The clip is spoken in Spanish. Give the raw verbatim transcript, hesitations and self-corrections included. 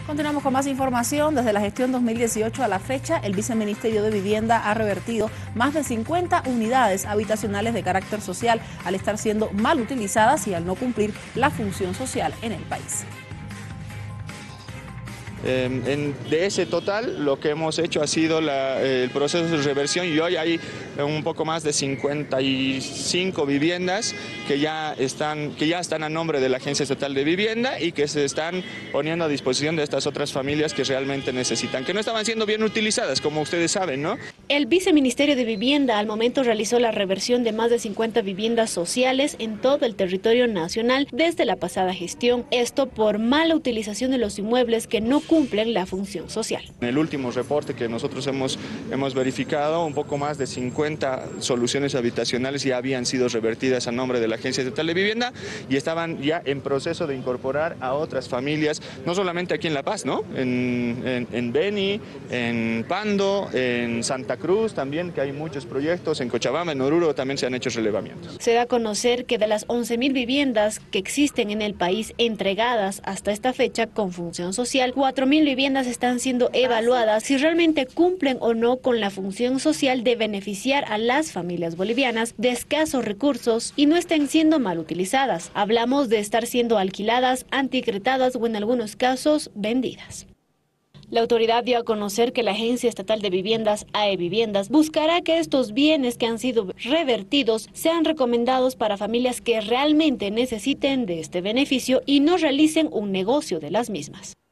Continuamos con más información. Desde la gestión dos mil dieciocho a la fecha, el Viceministerio de Vivienda ha revertido más de cincuenta unidades habitacionales de carácter social al estar siendo mal utilizadas y al no cumplir la función social en el país. Eh, en, de ese total, lo que hemos hecho ha sido la, eh, el proceso de reversión, y hoy hay un poco más de cincuenta y cinco viviendas que ya están, que ya están a nombre de la Agencia Estatal de Vivienda y que se están poniendo a disposición de estas otras familias que realmente necesitan, que no estaban siendo bien utilizadas, como ustedes saben, ¿no? El Viceministerio de Vivienda al momento realizó la reversión de más de cincuenta viviendas sociales en todo el territorio nacional desde la pasada gestión. Esto por mala utilización de los inmuebles que no cumplen la función social. En el último reporte que nosotros hemos, hemos verificado, un poco más de cincuenta soluciones habitacionales ya habían sido revertidas a nombre de la Agencia Estatal de Vivienda y estaban ya en proceso de incorporar a otras familias, no solamente aquí en La Paz, ¿no? En, en, en Beni, en Pando, en Santa Cruz también, que hay muchos proyectos, en Cochabamba, en Oruro también se han hecho relevamientos. Se da a conocer que de las once mil viviendas que existen en el país entregadas hasta esta fecha con función social, cuatro mil viviendas están siendo evaluadas si realmente cumplen o no con la función social de beneficiar a las familias bolivianas de escasos recursos y no estén siendo mal utilizadas. Hablamos de estar siendo alquiladas, anticretadas o en algunos casos vendidas. La autoridad dio a conocer que la Agencia Estatal de Viviendas, A E Viviendas, buscará que estos bienes que han sido revertidos sean recomendados para familias que realmente necesiten de este beneficio y no realicen un negocio de las mismas.